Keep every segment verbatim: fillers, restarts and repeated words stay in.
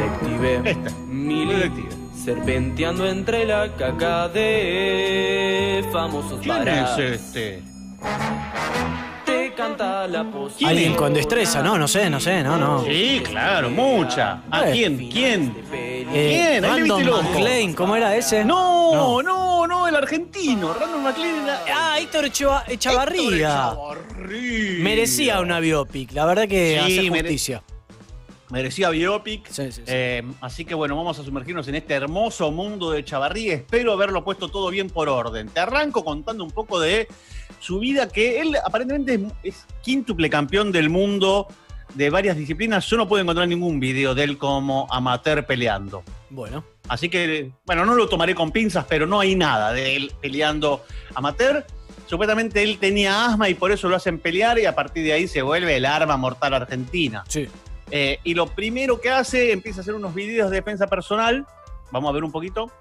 detective. Este, Mili, detective. serpenteando entre la caca de famosos ¿Quién baratos. es este? Te canta la poción. Alguien con destreza, no, no sé, no sé, no, no. Sí, claro, mucha. ¿A Eh. quién? ¿Quién? Eh, ¿Quién? Ahí le Random viste el ojo. McLean, ¿cómo era ese? No, no, no, el argentino. Random McLean era... Ah, Héctor Echeva- Echavarría. Echavarría. Merecía una biopic, la verdad que Sí, hace mere- justicia. Merecía biopic. Sí, sí, sí. Eh, así que bueno, vamos a sumergirnos en este hermoso mundo de Echavarría. Espero haberlo puesto todo bien por orden. Te arranco contando un poco de su vida, que él aparentemente es, es quíntuple campeón del mundo de varias disciplinas. Yo no puedo encontrar ningún video de él como amateur peleando. Bueno. Así que, bueno, no lo tomaré con pinzas, pero no hay nada de él peleando amateur. Supuestamente él tenía asma y por eso lo hacen pelear y a partir de ahí se vuelve el arma mortal argentina. Sí. Eh, y lo primero que hace, empieza a hacer unos videos de defensa personal. Vamos a ver un poquito.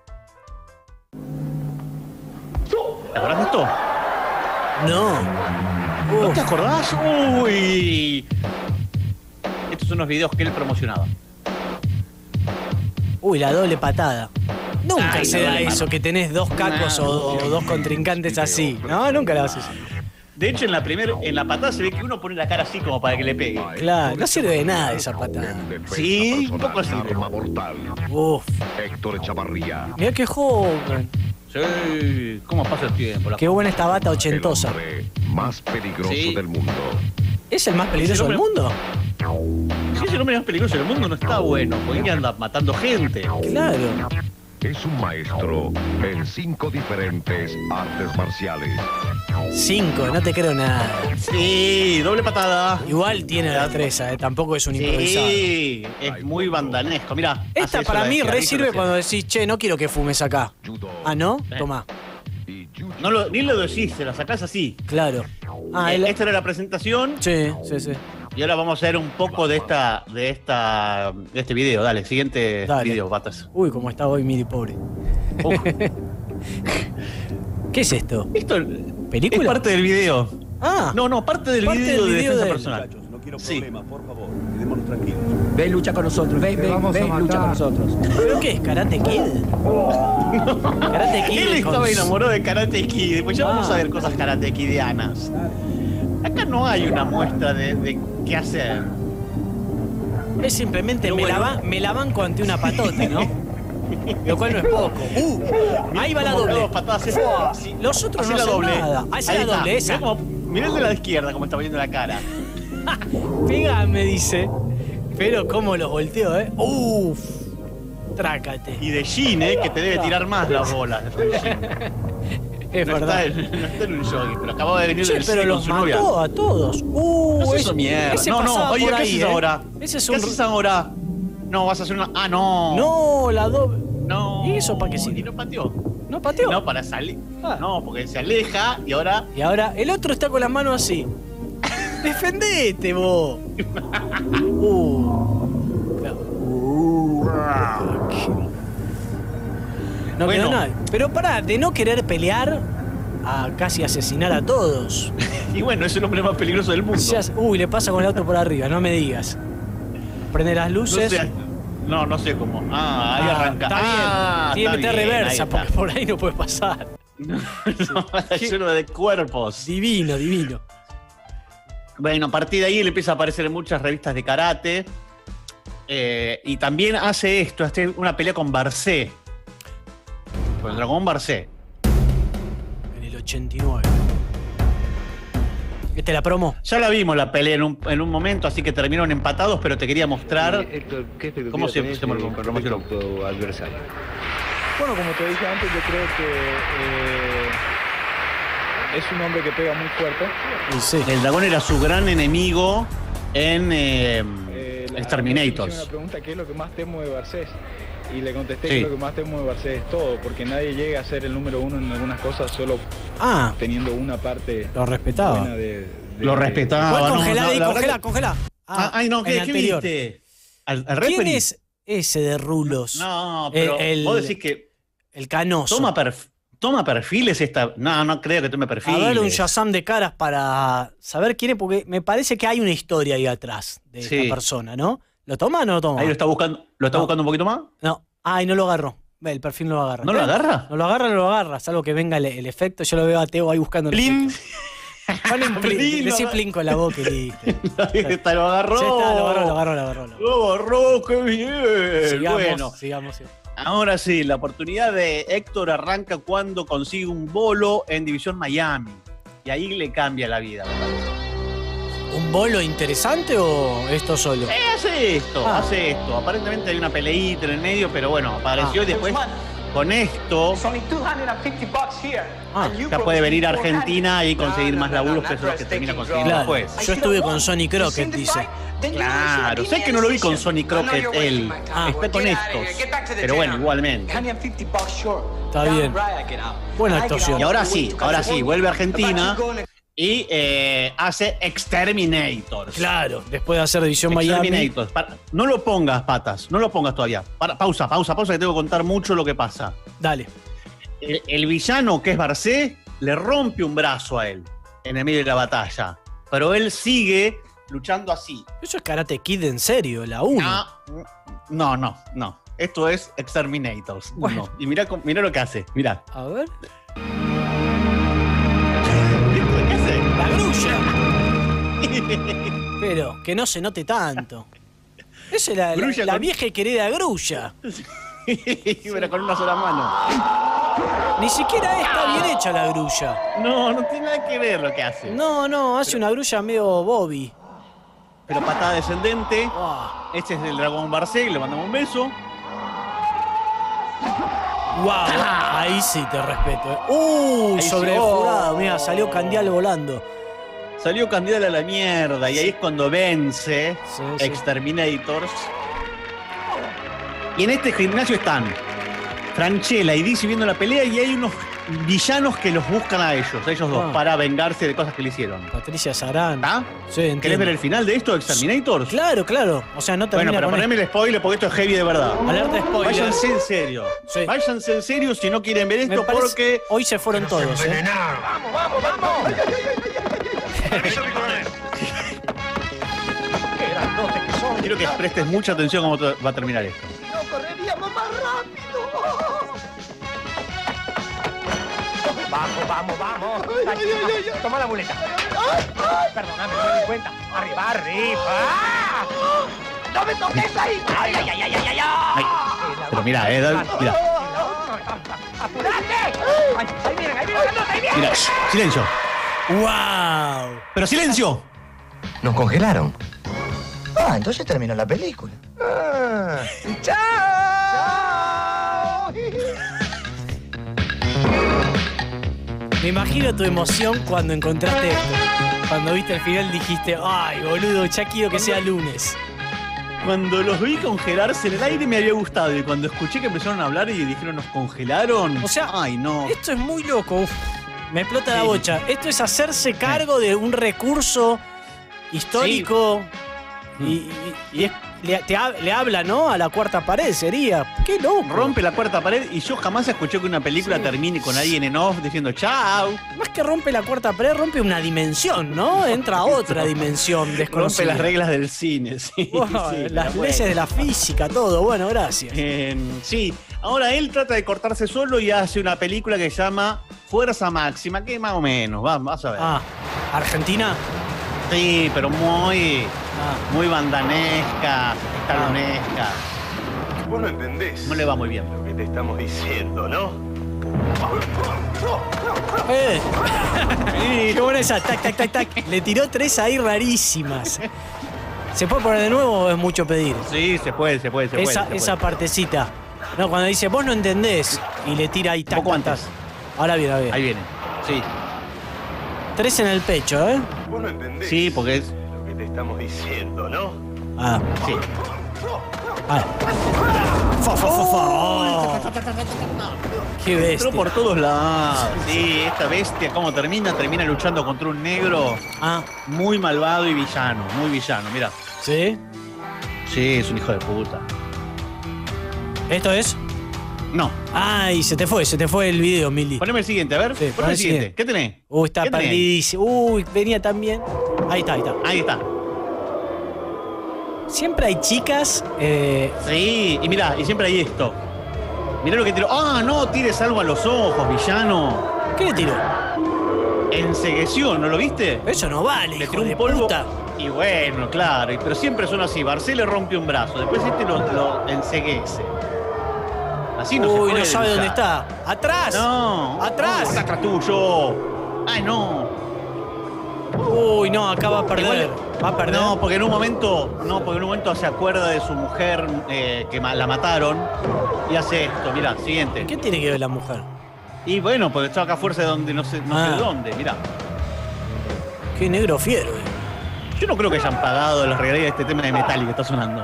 ¿Te acordás de esto? No. ¿No Uf. te acordás? Uy. Estos son los videos que él promocionaba. Uy, la doble patada. Nunca Ay, se la da doble eso, patada. que tenés dos cacos o, o dos contrincantes así. No, nunca lo haces. De hecho, en la primer, en la patada se ve que uno pone la cara así como para que le pegue. Claro, no sirve de nada esa patada. Sí, un poco así. Arma mortal. Uf, Héctor Echavarría. mirá qué joven. Sí, ¿cómo pasa el tiempo? La- Qué buena esta bata El ochentosa. hombre más peligroso Sí. del mundo. ¿Es el más peligroso Ese del hombre- mundo? Si ese hombre más peligroso del mundo no está bueno, porque anda matando gente. Claro. Es un maestro en cinco diferentes artes marciales. Cinco, no te creo nada. Sí, doble patada. Igual tiene destreza, eh, tampoco es un improvisado. Sí, es muy bandanesco. Mirá. Esta hace eso para la mí izquierda, re ¿viste? sirve Lo cuando decís, che, no quiero que fumes acá. Judo Ah, ¿no? Eh. Tomá. y jiu-jitsu. No lo, ni lo decís, se la sacás así. Claro. Ah, Eh, él- Esta era la presentación Sí, sí, sí. y ahora vamos a ver un poco de esta, de esta, de este video. Dale, siguiente Dale. video, patas. Uy, cómo está hoy Miri, pobre. Uf, ¿Qué es esto? esto ¿Película? es parte del video. Ah, No, no, parte del Parte video del de video defensa de él. personal. No quiero Sí. problemas, por favor. Quedémonos tranquilos. Ven, lucha con nosotros. Ven, ven, vamos a ven, lucha con matar. nosotros. ¿pero qué es? ¿Karate Kid? Karate Kid. Él con- estaba enamorado de Karate Kid. Después ya vamos Ah. a ver cosas Karate Kidianas. Acá no hay una muestra de, de qué hacer. Es simplemente Pero me, la bueno. ba- me la banco ante una patota, ¿no? Lo cual no es poco. Uh, ahí va la Como doble. dos patadas, es- Fua, sí. Los otros Hace no la hacen doble. nada. Hace Ahí la está. doble, esa. Mirá, como- mirá el de la izquierda cómo está poniendo la cara. Pega, me dice. Pero cómo los volteo, ¿eh? Uf. Trácate. Y de Jean, eh, que te debe tirar más las bolas. Es no, verdad. está en, no está en un jogging, pero acababa de venir Che, del pero cine con los su novia. mató a todos. Uh, No se ese- hizo mierda. ese No, no, pasaba oye, por ¿qué ahí, haces ¿eh? ahora? Ese es ¿Qué un... haces ahora? No, vas a hacer una... Ah, no. No, la doble. No. ¿Y eso para qué sirve? ¿Y no pateó? ¿No pateó? No, para salir. Ah. No, porque se aleja y ahora... Y ahora el otro está con las manos así. Defendete, vos. Uh. Claro. No Bueno. quedó nada. Pero pará, de no querer pelear a casi asesinar a todos. Y bueno, es el hombre más peligroso del mundo. Ya- uy, le pasa con el auto por arriba, no me digas. Prende las No luces. sé, no, no sé cómo. Ah, ahí Ah, arranca. Está bien. Ah, Tiene que está meter bien, reversa ahí está. porque por ahí no puede pasar. No, lleno de cuerpos. Divino, divino. Bueno, a partir de ahí él empieza a aparecer en muchas revistas de karate. Eh, y también hace esto, hace una pelea con Barcé. Con el dragón Barcé. En el ochenta y nueve. ¿Este la promo? Ya la vimos la pelea en un, en un momento, así que terminaron empatados, pero te quería mostrar Eh, Héctor, ¿qué expectativa cómo se, tenés, se eh, me con promocionó. respecto a tu adversario? Bueno, como te dije antes, yo creo que eh, es un hombre que pega muy fuerte. Y sí. El dragón era su gran enemigo en eh, Eh, la- Exterminators. me hicieron una pregunta, ¿qué es lo que más temo de Barcés? Y le contesté Sí. que lo que más temo de Barcés es todo, porque nadie llega a ser el número uno en algunas cosas solo Ah, teniendo una parte lo respetaba. buena de, de- Lo respetaba. ¿Puedes no, congelar no, ahí? la verdad Congela, que- congela. Ah, ay, no, en ¿qué, ¿qué anterior. viste? ¿Al, al ¿Quién referee? es ese de rulos? No, pero El- el- vos decís que El canoso. toma, perf- toma perfiles esta... No, no creo que tome A perfiles. ver, un Shazam de caras para saber quién es, porque me parece que hay una historia ahí atrás de Sí. esta persona, ¿no? ¿Lo toma o no lo toma? Ahí lo está buscando. ¿Lo está No. buscando un poquito más? No. Ay, no lo agarró. Ve, el perfil no lo agarra. ¿No lo agarra? No lo agarra, no lo agarra. Salvo que venga el, el efecto. Yo lo veo a Teo ahí buscando el Plin. efecto. Ponen plin. Plin, Decí no. plin con la boca y listo. Ahí está, lo agarró. Ya está, lo agarró, lo agarró, lo agarró. Lo agarró. Lo agarró, qué bien. Sigamos, Bueno, sigamos. sigamos. ahora sí, la oportunidad de Héctor arranca cuando consigue un bolo en División Miami. Y ahí le cambia la vida, me parece. ¿Un bolo interesante o esto solo? Eh, hace esto, Ah. hace esto. Aparentemente hay una peleita en el medio, pero bueno, apareció Ah. y después con esto Ah, ya puede venir a Argentina y conseguir más laburos, que eso es lo que termina consiguiendo Claro. después. Yo estuve con Sonny Crockett, dice. Claro, sé que no lo vi con Sonny Crockett él, Ah. está con estos, pero bueno, igualmente. Está bien. Buena actuación. Y ahora sí, ahora sí, vuelve a Argentina y eh, hace Exterminators. Claro, después de hacer División Miami. Exterminators. Para- no lo pongas, patas, no lo pongas todavía. Para- pausa, pausa, pausa, que tengo que contar mucho lo que pasa. Dale. El, el villano, que es Barcé, le rompe un brazo a él en el medio de la batalla. Pero él sigue luchando así. Eso es Karate Kid en serio, la uno. Ah, no, no, no. Esto es Exterminators. Bueno. No. Y mira, mira lo que hace. Mira. A ver. ¿Qué hace? La grulla. Pero que no se note tanto. Esa es la, la- Grulla la con- vieja y querida grulla. Pero con una sola mano. Ni siquiera está bien hecha la grulla. No, no tiene nada que ver lo que hace. No, no, hace una grulla medio Bobby. Pero patada descendente. Ah. Este es el dragón Barcé, le mandamos un beso. Wow, ahí sí te respeto. eh. Uy, Ahí sobre el sí. Oh. jurado, mira, salió Candial volando. Salió Candial a la mierda y ahí es cuando vence Sí, sí. Exterminators. Y en este gimnasio están Franchella y Dizzy viendo la pelea y hay unos villanos que los buscan a ellos, a ellos dos, Ah. para vengarse de cosas que le hicieron. Patricia Sarán. ¿Está? Sí, entiendo. ¿Querés ver el final de esto, Exterminators? Claro, claro. O sea, no Bueno, termina pero con poneme el spoiler porque esto es heavy de verdad. esto. Alerta spoiler. Váyanse en serio. Sí. Váyanse en serio si no quieren ver Me esto parece- porque... Hoy se fueron todos, ¿eh? Quiero que prestes mucha atención a cómo te- va a terminar esto. Vamos, vamos, vamos. Toma la muleta. Perdóname, no me di cuenta. Arriba, arriba. ¡No me toques ahí! ¡Ay, ay, ay, ay, ay, ay! Ay, pero mira, eh, da- mira, ¡Apurate! ¡Ay, ahí vienen, ahí vienen, Carlos, ahí vienen! mira, shh, silencio. ¡Wow! Pero silencio. Nos congelaron. Ah, entonces terminó la película. Ah, ¡chao! Me imagino tu emoción cuando encontraste esto. Cuando viste el final dijiste, ay, boludo, ya quiero que sea lunes. Cuando los vi congelarse en el aire me había gustado y cuando escuché que empezaron a hablar y dijeron nos congelaron. O sea, ay no. Esto es muy loco. Uf, me explota la Sí. bocha. Esto es hacerse cargo de un recurso histórico y, y- y es- le, te ha- le habla, ¿no? A la cuarta pared, sería. ¡Qué loco! Rompe la cuarta pared y yo jamás escuché que una película Sí. termine con alguien en off diciendo chao. Más que rompe la cuarta pared, rompe una dimensión, ¿no? Entra a otra dimensión Rompe desconocida. las reglas del cine, sí. Wow, sí, las pero leyes bueno. de la física, todo. Bueno, gracias. Eh, sí, ahora él trata de cortarse solo y hace una película que se llama Fuerza Máxima, que más o menos, va- vas a ver. Ah, Argentina. Sí, pero muy, Ah, muy bandanesca, talonesca. Vos no entendés No le va muy bien. lo que te estamos diciendo, ¿no? ¡Eh! ¡Qué buena esa! Tac, tac, tac, tac. Le tiró tres ahí rarísimas. ¿Se puede poner de nuevo o es mucho pedir? Sí, se puede, se puede, se esa puede. se esa puede. partecita. No, cuando dice, vos no entendés. Y le tira ahí, tac, poco tac, tac. antes. Ahora bien, ahora bien. Ahí viene. Sí, Tres en el pecho, ¿eh? Vos no entendés sí, porque es. lo que te estamos diciendo, ¿no? Ah, Sí. ah. Fa, fa, fa, fa. Oh. Qué Entró bestia. por todos lados. Sí, esta bestia, ¿cómo termina? Termina luchando contra un negro Ah, muy malvado y villano. Muy villano, mira. ¿sí? Sí, es un hijo de puta. ¿Esto es? No. Ay, se te fue, se te fue el video, Mili. Poneme el siguiente, a ver. Sí, Poneme poné el el siguiente. siguiente. ¿Qué tenés? Uy, está ¿Qué tenés? perdidísimo. Uy, venía tan bien. Ahí está, ahí está. Ahí está. Siempre hay chicas. Eh... Sí, y mirá, y siempre hay esto. Mirá lo que tiró. ¡Ah, no! Tires algo a los ojos, villano. ¿Qué le tiró? Encegueció, ¿no lo viste? Eso no vale, Le hijo tiró de un polvo. puta. Y bueno, claro, y- pero siempre son así. Barcé le rompe un brazo, después este lo, lo enceguece. Así no se Uy, puede no sabe dónde luchar. está. ¡Atrás! No. ¡Atrás! No, está atrás tuyo. Ay, no. Uy, no, acá va a perder. Igual- Va a perder. No, porque en un momento, no, porque en un momento se acuerda de su mujer eh, que ma- la mataron y hace esto. Mirá, siguiente. ¿Qué tiene que ver la mujer? Y bueno, porque estaba acá a fuerza de donde no sé, no Ah. sé dónde, mirá. Qué negro fiero, eh. Yo no creo que hayan pagado las regalías de este tema de Metallica que está sonando.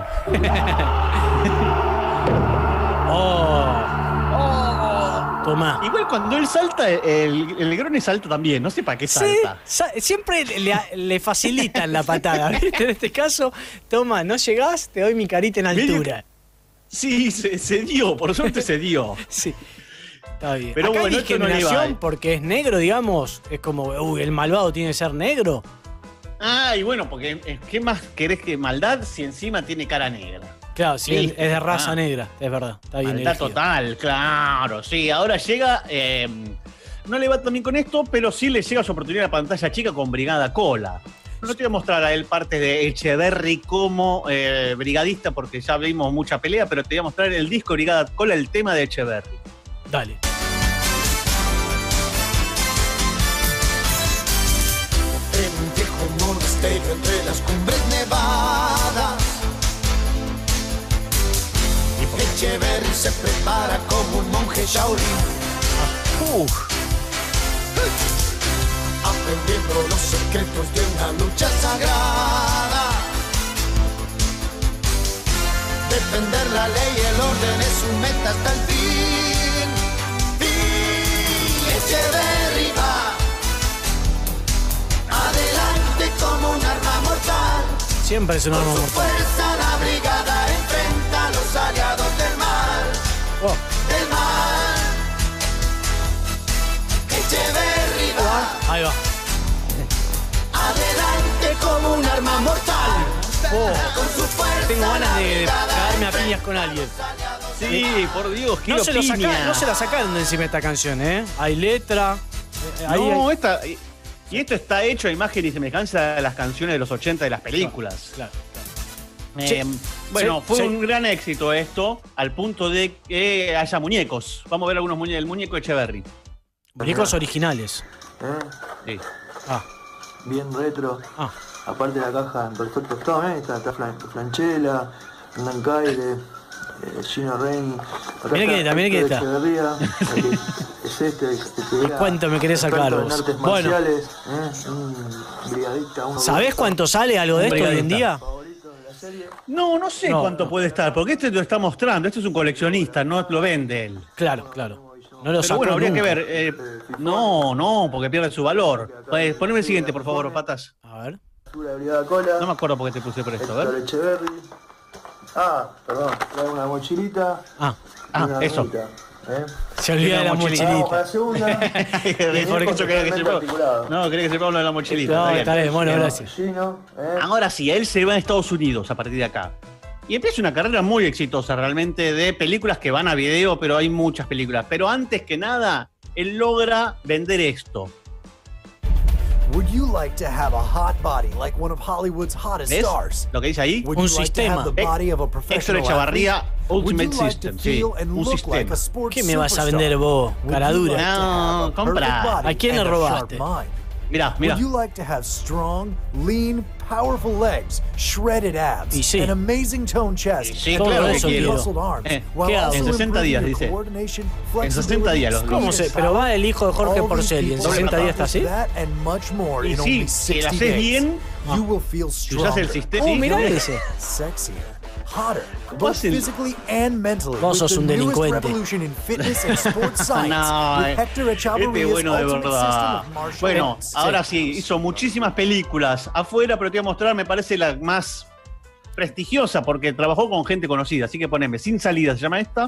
Oh. Tomá. Igual cuando él salta, el, el Negroni salta también. No sé para qué Sí, salta. sa- siempre le, le facilitan la patada, ¿viste? En este caso, toma, no llegás, te doy mi carita en Medio altura. Sí, se, se dio, por suerte se dio. Sí, está bien. Pero Acá bueno, hay esto no le discriminación iba. porque es negro, digamos. Es como, uy, el malvado tiene que ser negro. Ah, y bueno, porque eh, ¿qué más querés que maldad si encima tiene cara negra? Claro, sí, Listo. es de raza Ah. negra, es verdad. Está bien Maldad elegido. total, claro. Sí, ahora llega. eh, no le va también con esto, pero sí le llega su oportunidad a la pantalla chica con Brigada Cola. No te voy a mostrar a él partes de Echeverry como eh, brigadista, porque ya vimos mucha pelea, pero te voy a mostrar el disco Brigada Cola, el tema de Echeverry. Dale. En un viejo monasterio entre las cumbres nevadas, Echeverry se prepara como un monje Shaolin, Uf. aprendiendo los secretos de una lucha sagrada. Defender la ley y el orden es su meta hasta el fin. Y Echeverry va adelante como un arma mortal. Siempre es un arma Con su mortal. fuerza la brigada enfrenta a los aliados del mal, Oh. del mal. Echeverry va Ahí va. adelante como un arma mortal. Oh. Con su fuerza Tengo ganas la de brigada cagarme a enfrenta piñas con alguien. Sí, por Dios, quiero No se, lo piña. saca- no se la sacaron de encima de esta canción, ¿eh? Hay letra. eh, ahí No, hay- esta, y y esto está hecho a imagen y semejanza de las canciones de los ochenta de las películas. Claro, Eh, Sí, bueno, sí, fue sí. un gran éxito esto, al punto de que haya muñecos. Vamos a ver algunos muñecos. El muñeco Echeverry. Muñecos originales. Sí. Ah, Bien retro. ah. Aparte la caja en perfecto estado, ¿eh? Está, está Flan- Franchella, Hernán Caire, eh, Gino Reni. Acá Mirá quién está, mirá quién Héctor está. Echeverría, el que es este, el que era ¿Cuánto me querés sacar experto vos? en artes Bueno. marciales, ¿eh? Un brigadista, uno ¿Sabés cuánto sale algo de Un esto hoy en día? favorito de la serie. No, no sé No, cuánto no. puede estar, porque este lo está mostrando. Este es un coleccionista, no lo vende él. Claro, claro. No lo Pero sacó bueno, habría nunca. que ver. eh, no, no, porque pierde su valor. Pues, poneme el siguiente, por favor, patas. A ver. La Brigada Cola, No me acuerdo por qué te puse por esto, a Héctor ver. Echeverry. Ah, perdón, trae una mochilita Ah, y Ah, una eso. ramita, ¿eh? se olvida de la Una mochilita. Vamos a la mochilita. segunda. Por eso quería que se Totalmente articulado. No, quería que se ponga lo de la mochilita. No, está bien. está bien, bueno, gracias. Gino, ¿eh? Ahora sí, él se va a Estados Unidos a partir de acá. Y empieza una carrera muy exitosa realmente de películas que van a video, pero hay muchas películas. Pero antes que nada, él logra vender esto. Would you like to have a hot body like one of Hollywood's hottest ¿Ves? stars? Lo que dice ahí. Would Un you like to have sistema. the body of a Héctor professional Echavarría, athlete? Would Ultimate you like System. to Sí, feel and un look like sistema. a sports ¿Qué me vas a superstar? vender vos, Would cara you dura? like to have No, a compra. perfect body ¿A quién le and a robaste? sharp mind? Mirá, mirá. Would you like to have strong, lean, powerful legs, shredded abs, Y sí. an amazing toned chest, Y sí, and claro que powerful quiero. muscled arms, Eh, while ¿qué hago? also En sesenta improving días, your dice. coordination, En sesenta flexibility, días los speed, ¿Cómo and se? style? Pero va el hijo de Jorge All these Porcel y en people sesenta días está así. that and much more Y in sí, only si la sixty haces days. bien, You will feel si usás el stronger, sistema. Oh, mirá ese. sexier, hotter, ¿Cómo both hacen? physically and mentally. Vos with sos the un newest delincuente. revolution in fitness and sports science, No, with eh, Hector Echavarria's este bueno de ultimate verdad. system of martial Bueno, arts. ahora sí, hizo muchísimas películas afuera, pero te voy a mostrar, me parece la más prestigiosa, porque trabajó con gente conocida. Así que poneme, Sin Salida se llama esta.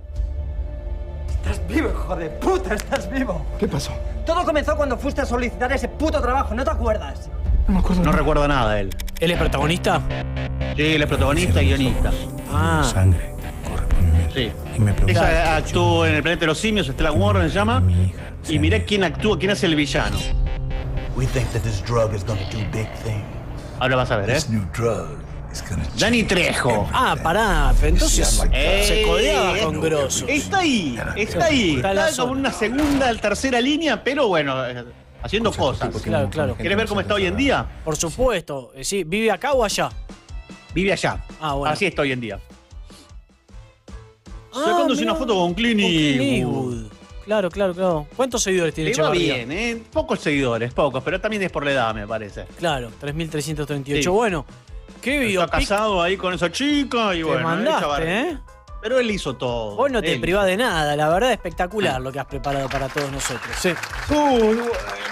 Estás vivo, hijo de puta, estás vivo. ¿Qué pasó? Todo comenzó cuando fuiste a solicitar ese puto trabajo, ¿no te acuerdas? No me acuerdo. No recuerdo nada de él. ¿Él es protagonista? Sí, él es protagonista y guionista. Ah. Sangre corre por mi mente. Sí. Y me preocupa. Ella actuó en El Planeta de los Simios, Stella Warren se llama. Y mirá quién actúa, quién es el villano. We think that this drug is gonna do big things. Ahora vas a ver, ¿eh? This new drug is gonna Dani Trejo. Ah, pará, pero entonces Eh, se codeaba con Grosso. Está ahí, está ahí. Está en la Está como zona. una segunda, tercera línea, pero bueno, eh, haciendo cosas. Claro, claro. ¿Quieres ver cómo está hoy en día? Por supuesto. Eh, Sí, ¿vive acá o allá? Vive allá. Ah, bueno. Así está hoy en día. Ah, Sacándose mirá. una foto con Clint Con Clint Eastwood. Eastwood. Claro, claro, claro. ¿Cuántos seguidores tiene Le va Echevarría? bien, ¿eh? Pocos seguidores, pocos, pero también es por la edad, me parece. Claro, tres mil trescientos treinta y ocho. Sí. Bueno, qué Está biopic casado ahí con esa chica y te bueno. mandaste, Echevarría. ¿eh? Pero él hizo todo. Vos no te Él privás de nada, la verdad espectacular lo que has preparado para todos nosotros. Sí. hizo. Uy,